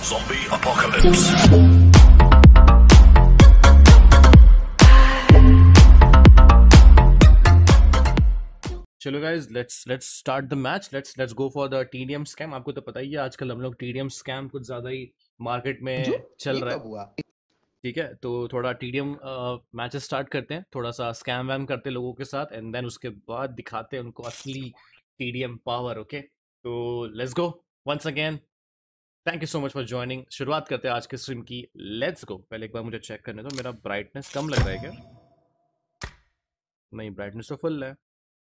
Zombie apocalypse. चलो guys let's start the match. Let's go for the TDM scam. आपको तो पता ही है आजकल हम लोग टीडीएम स्कैम कुछ ज्यादा ही मार्केट में चल रहा है। ठीक है, तो थोड़ा टीडीएम मैचेस स्टार्ट करते हैं, थोड़ा सा स्कैम वैम करते हैं लोगों के साथ एंड देन उसके बाद दिखाते हैं उनको असली टीडीएम पावर। ओके, तो let's go once again. Thank you so much for joining. शुरुआत करते हैं आज के स्ट्रीम की। Let's go. पहले एक बार मुझे चेक करने दो, मेरा ब्राइटनेस कम लग रहा है क्या? नहीं, ब्राइटनेस तो फुल है।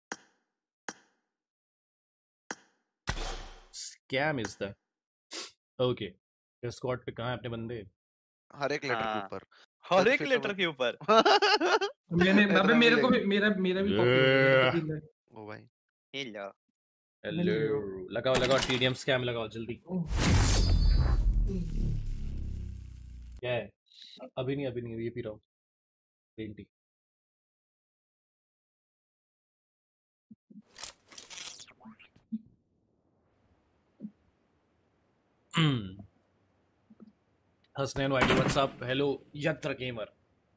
Scam is the okay. Squad पे कहाँ है अपने बंदे? हर एक लेटर के ऊपर। हर एक लेटर के ऊपर। मैंने अबे मेरे को भी मेरा भी कॉपी हो गया। ओ भाई हेलो हेलो, लगाओ टीडीएम स्कैम लगाओ जल्दी। क्या है? अभी नहीं ये पी रहा हूँ ग्रीन टी। हसनैन वाइडी व्हाट्सअप। हेलो यत्र गेमर।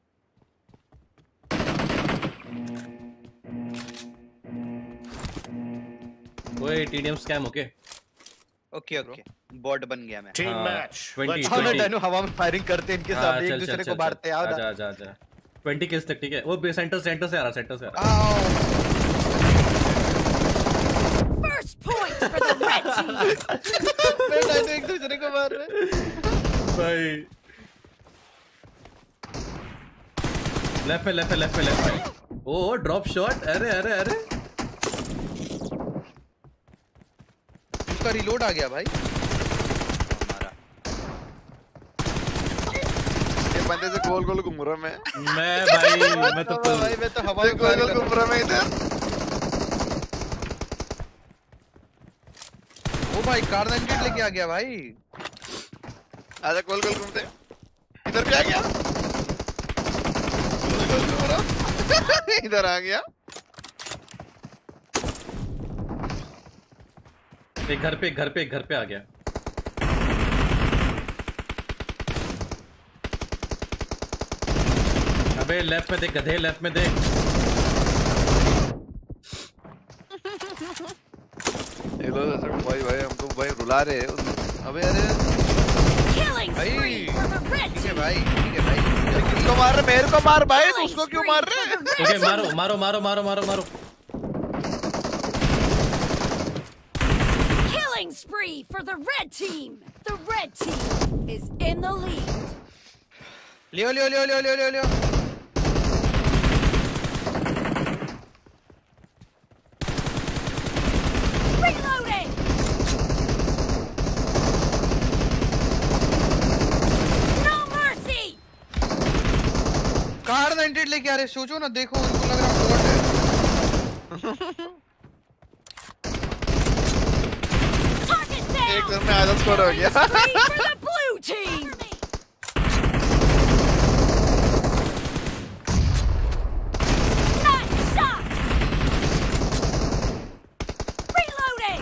ओए TDM scam. Okay okay bot बन गया मैं। Team match. 20 हाँ मैं डैनो हवा में फायरिंग करते हैं इनके सामने, एक दूसरे को मारते हैं। आजा 20 किल्स तक। ठीक है, वो सेंटर से आ रहा। First point for the red team. मैं डैनो एक दूसरे को मार रहे भाई। लेफ्ट में। ओ ड्रॉप शॉट। अरे उसका रिलोड आ गया भाई। ये बंदे से गोल घूम रहा मैं मैं तो हवा में गोल घूम रहा मैं इधर। ओ भाई कार 98 लेके आ गया भाई। आजा गोल घूमते। इधर भी आ गया। गोल घूम रहा। इधर आ गया। एक घर पे आ गया। अबे लेफ्ट में देख गधे, लेफ्ट में देख। ये लो भाई हमको भाई रुला रहे हैं। अबे अरे Killing भाई spree for the red ठीक है team. भाई किसको मार रहे? मेरे को मार भाई, उसको क्यों मार रहे? ओके मारो। Killing spree for the red team. The red team is in the lead. Leo Reloading. No mercy. Car 98 लेके आ रहे। सोचो ना, देखो उनको लग रहा बॉट है। Target down. एक में आधा स्कोर हो गया। Spree for the blue team. Nice shot. Reloading.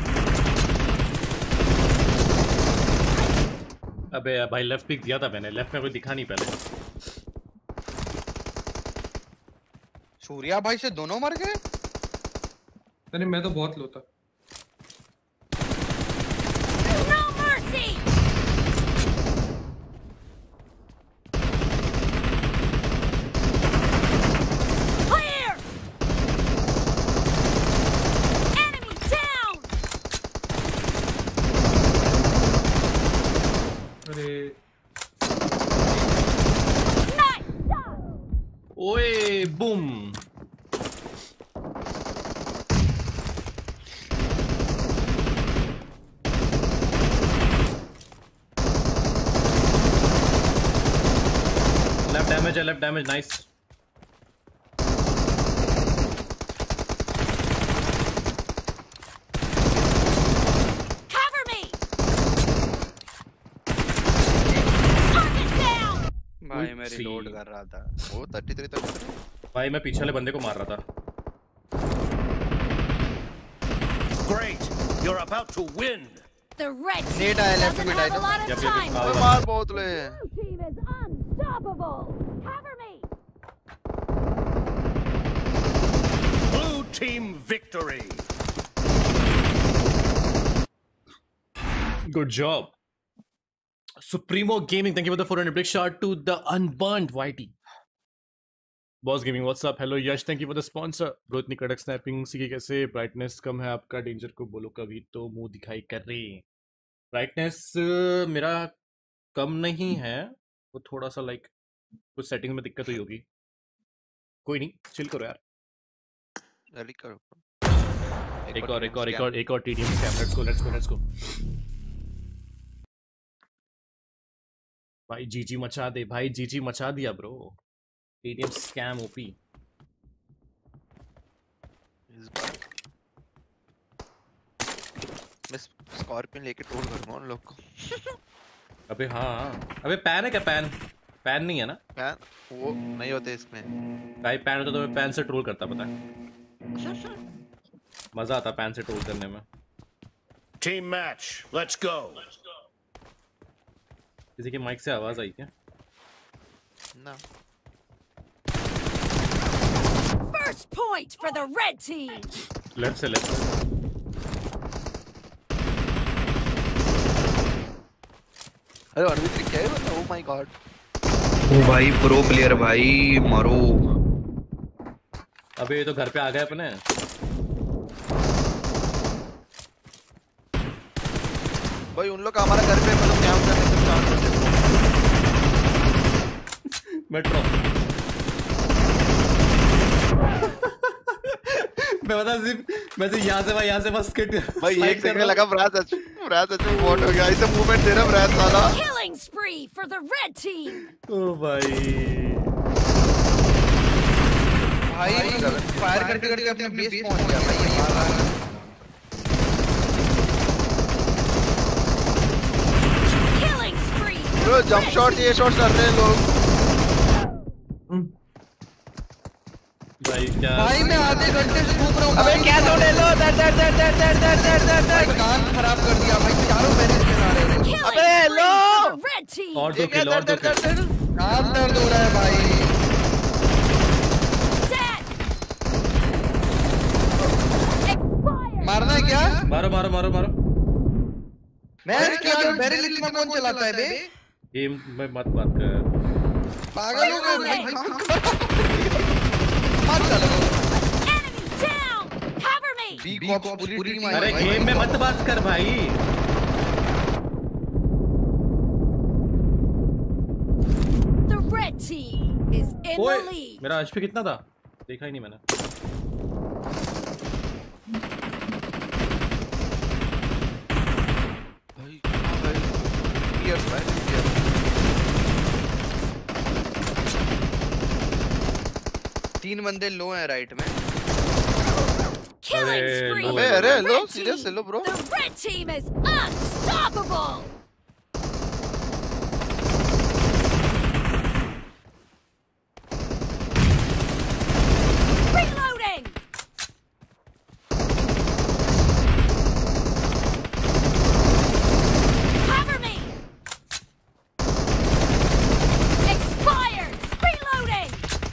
अबे भाई लेफ्ट पिक दिया था मैंने, लेफ्ट में कोई दिखा नहीं पहले। सूर्या भाई से दोनों मर गए। अरे मैं तो बहुत लो था। No mercy. Clear. Enemy down. अरे Nice shot. ओए boom. Left damage nice. Cover me. Target down. भाई मैं रिलोड कर रहा था। ओ 33 भाई मैं पीछे वाले बंदे को मार रहा था। Great. You're about to win. The red team Need I left doesn't mid, have I a lot of time. मार बहुत ले Blue team is unstoppable. Cover me. Blue team victory. Good job. Supremo Gaming, thank you for the 400 big shot to the unburned YT. Boss Gaming, what's up? Hello Yash, thank you for the sponsor. Bro, इतनी कड़क snapping सीखी कैसे? Brightness कम है आपका, danger को बोलो कभी तो मुंह दिखाई कर रही। ब्राइटनेस मेरा कम नहीं है, वो थोड़ा सा लाइक कुछ सेटिंग में दिक्कत हुई होगी। कोई नहीं, चिल करो यार। जल्दी करो। एक और टीडीएम स्कैम। Let's go. भाई जीजी मचा दे, भाई जीजी मचा दिया ब्रो। TDM scam OP. मैं स्कॉर्पियन लेके टोल करूंगा उन लोग को। अबे हाँ, अबे पैन है क्या? पैन नहीं है ना? पैन वो नहीं होते इसमें। भाई पैन होता तो मैं पैन से ट्रोल करता, पता है? मजा आता पैन से ट्रोल करने में। Team match. Let's go. किसी के माइक से आवाज आई क्या? ना। First point for the red team. Left से। अरे अरविंद क्या है मतलब? Oh my God. ओ भाई प्रो प्लेयर भाई, मारो। अबे ये तो घर पे आ गए अपने। भाई उन लोग का हमारा घर पे मतलब क्या करने से चांस होते हैं। मेट्रो। मैं बता सिर्फ मैं से यहाँ से बस किट भाई एक सेकंड लगा। ब्रास अच्छा वोट हो गया। इसे मूवमेंट दे रहा ब्रास वाला। Killing spree for the red team. ओ भाई फायर करते अपने बेस पहुंच गया भाई। ये मार रहा है। Killing spree. Bro jump shot ये शॉट कर रहे हैं लोग। भाई क्या भाई मैं आधे घंटे से घूम रहा हूँ। अबे क्या तो ले लो। दर कान खराब कर दिया भाई। चारों मैनेज करा रहे हैं। Killing अबे spree low. for the red team. और दो किल। कान दर्द हो रहा है भाई। Dead. Expired. मारना है क्या? मारो। मैं क्या बैरल इतना कौन चलाता है बे? गेम में मत बात कर। पागल हो गए भाई। मार चलो। Enemy down. Cover me. B cops पूरी टीम आई। अरे गेम में मत बात कर भाई। The red team is in the ओए lead. मेरा एचपी कितना था? देखा ही नहीं मैंने। तीन बंदे लो हैं राइट में। Killing अरे, spree. लो, for the अरे, लो, red serious team. लो, bro. The red team is unstoppable. Reloading. Cover me. Expired. Reloading.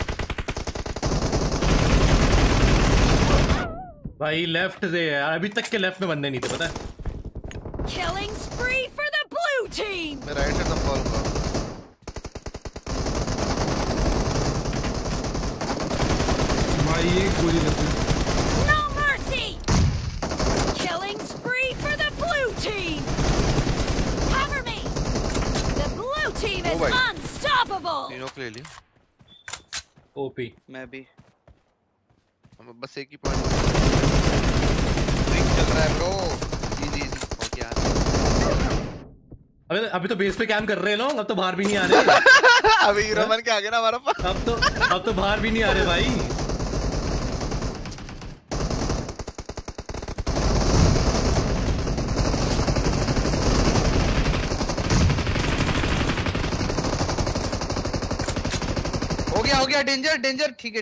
भाई लेफ्ट से यार, अभी तक के लेफ्ट में बंदे नहीं थे पता है। Killing spree for the blue team. मैं राइट से संभाल रहा हूँ। भाई ये गोली लगती है। No mercy. Killing spree for the blue team. Cover me. The blue team is Oh, भाई। unstoppable. तीनों को ले लिया। ओपी मैं भी। हम बस एक ही पॉइंट चल रहा है ब्रो। इजी हो गया। अभी तो बेस पे कैम कर रहे हैं लोग, अब तो बाहर भी नहीं आ रहे। अभी हीरो बन के आ गया ना हमारा पास। अब तो बाहर भी नहीं आ रहे भाई। हो गया डेंजर ठीक है।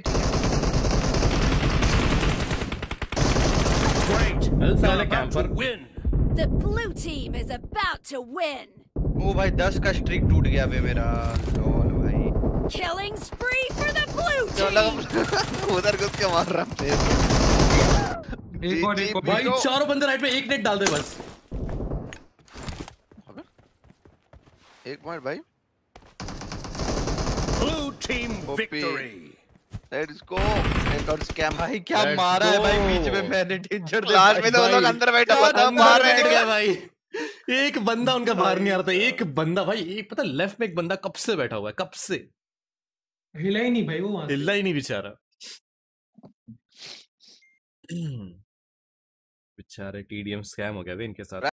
Great. साले You're about camper. to win. The blue team is about to win. ओ भाई 10 का स्ट्रिक टूट गया बे मेरा। लॉल भाई। Killing spree for the blue चलो team. उधर घुस के मार रहा थे। एक और भाई चारों बंदे राइट में, एक नेट डाल दे बस। एक पॉइंट भाई। Blue team victory. Let's go. एक और स्कैम। भाई क्या Let's मारा है भाई go. बीच में मैंने टीचर दे लास्ट में तो वो लोग अंदर बैठा हुआ था, बाहर बैठ बैठ गया भाई। एक बंदा उनका बाहर नहीं आ रहा था, एक बंदा भाई, एक पता लेफ्ट में एक बंदा कब से बैठा हुआ है, कब से हिला ही नहीं भाई वो वहां से। हिला ही नहीं बेचारा। बेचारे टीडीएम स्कैम हो गया बे इनके साथ।